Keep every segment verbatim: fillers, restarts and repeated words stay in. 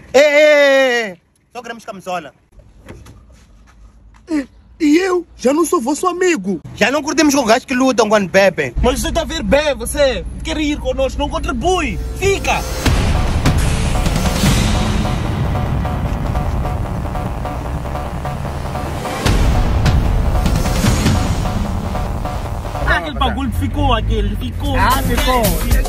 Ei, ei, ei, ei. Só queremos camisola. E eu? Já não sou vosso amigo. Já não curtimos com gajos que lutam quando bebem. Mas você tá a ver bem, você quer ir conosco, não contribui. Fica. Aquele bagulho ficou, aquele ficou. Ah, ficou.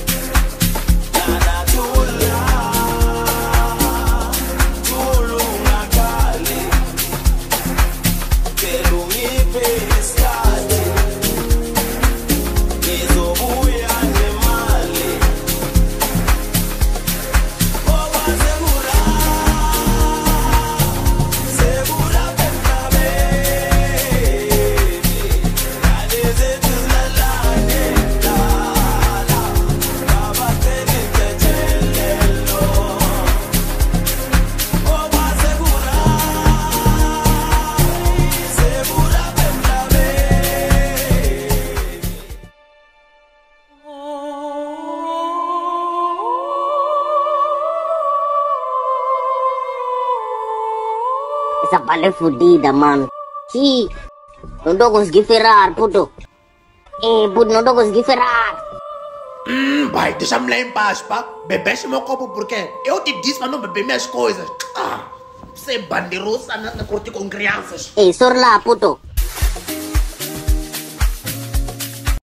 Essa palha é fodida, mano. Sim, não tô conseguindo ferrar, puto. Eh, puto, não tô conseguindo ferrar. Hum, pai, deixa-me lá em paz, pá. Bebeste meu copo porque eu te disse para não beber minhas coisas. Ah, você é bandeiroça, não curtir com crianças. Eh, sor lá, puto.